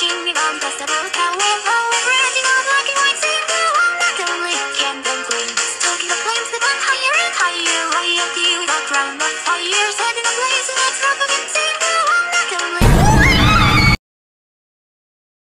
making me run past the boat tower. Oh, rising up like a white sail, not only candle gleams, stoking the flames that went higher and higher, right up to the ground of fire, setting a blaze and it's rough again.